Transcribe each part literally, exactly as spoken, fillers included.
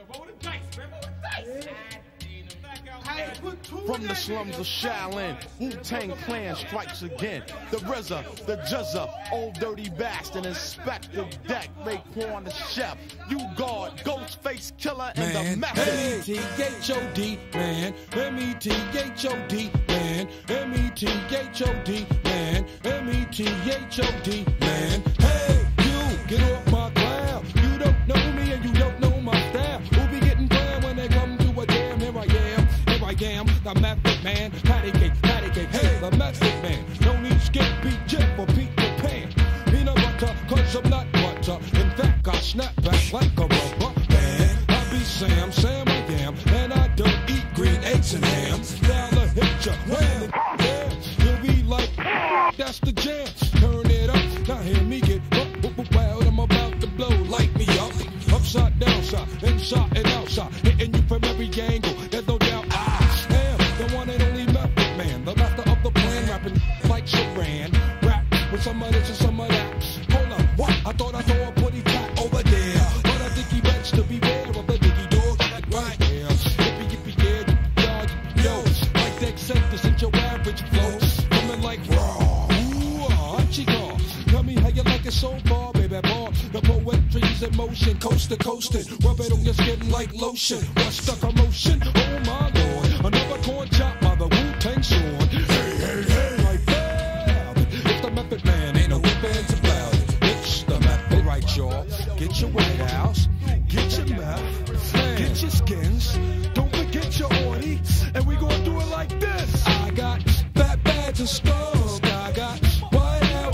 From the slums of Shaolin, Wu-Tang clan strikes again. The R Z A, the Juzza, old dirty bastard, Inspector Deck, Raekwon the Chef, you guard, Ghostface Killer, and man, the Method. M E T H O D, man, M E T H O D, man, M E T H O D, man, M E T H O D, man. Hey, you, get off my cloud. You don't know me and you don't know my style. Who be getting planned when they come to a jam? Here I am, here I am, the Method Man. Patty cake, patty cake, hey, the Method Man. No need skip, beat, jet for Peter Pan. Peanut butter, cause I'm not butter. In fact, I snap back like a rubber man. I be Sam, Sam I am, and I don't eat green eggs and ham. Now the hit ya, when it yeah, you'll be like, that's the jam. Turn it up, now hear me get up, wild, I'm about to blow, light me up. Upside, downside, inside and outside, hitting you from every angle, there's no doubt I am the one and only Method Man, the master of the plan, rapping like Sharan, rap with some of this and some of that. Hold up, what? I thought I saw a putty cat over there, but I think he bets to beware of the diggy dog, right there. Yippee, yippee, yeah, yippee, yo, like the acceptance ain't your average flow, coming like raw, ooh, ah, chico. Tell me how you like it so far, baby boy. The poetry's in motion, coast to coastin'. Rub it on your skin like lotion. What's the commotion? Oh my lord, another corn chop by the Wu-Tang sword. Hey, hey, hey, like that. It's the Method Man, ain't no ifs and buts. It's the Method, right, y'all? Get your White House, get your meth, get your skins. Don't forget your orty, and we gonna do it like this. I got fat bags and skulls. I got White House.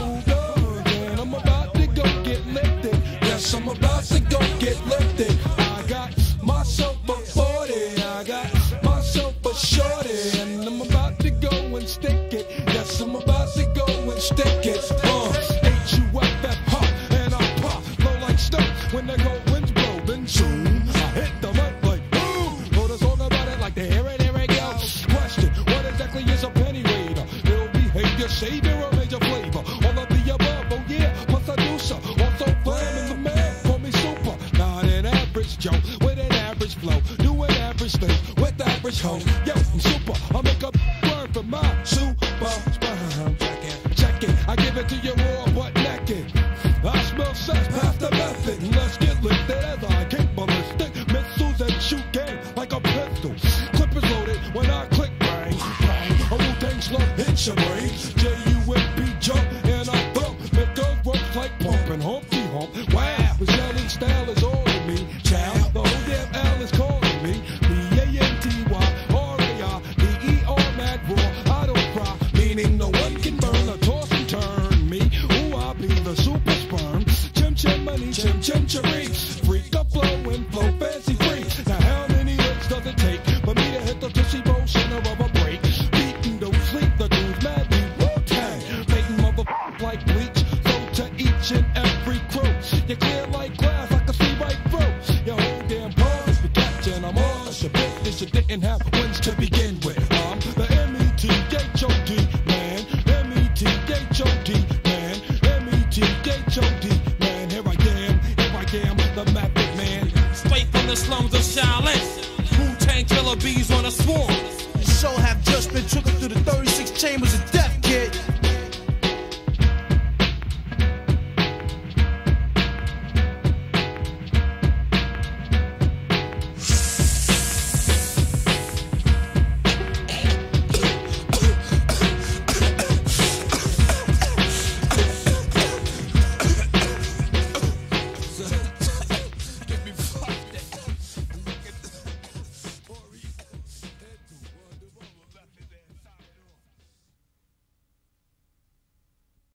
I'm about to go get lifted. I got myself a forty, I got myself a shorty, and I'm about to go and stick it. Yes, I'm about to go and stick it. Uh, H U F F hot, and I pop, blow like snow when the cold winds blow. Then soon I hit the mic like boom. Wrote a song about it like the here and here it goes. Question: what exactly is a penny raider? Ill behavior, savior, or major flavor? All of the above, oh yeah. Plus I do so. Also flamming the man. Joe with an average flow, do an average thing with average hoes. Yo, I'm super. I make a word for my super sperm. Check it, check it. I give it to you raw but naked. I smell sex past the method. Let's get lifted as I kick ballistic missiles and shoot game like a pistol. Clip is loaded when I click bang bang. A Wu-Tang slug hits your brain. J U M P jump and I thump. Make those works like pumping Humpty Hump. Wow, the yelling style is all in me. Child, the whole damn L is calling me. B A N T Y R A I D E R mad raw. I don't cry, meaning no one can burn or toss and turn me. Ooh, I be the super sperm. Chim chim money, chim chim cherry. Freak up flow and flow fancy free. Now how many licks does it take for me to hit the tushy bowl center of a break? Beating don't sleep, the dude's mad deep. Wu-Tang, making motherfuckers like bleach. So to each and every crew, you clear like glass, I can see right through your whole damn part. If you're catching them all, it's your business. You didn't have wins to begin with. I'm the M E T H O D man, M E T H O D man, M E T H O D man. Here I am, here I am, the Method Man. Straight from the slums of Shaolin, Wu-Tang killer bees on a swarm. So have just been triggered through the thirty-six chambers of death.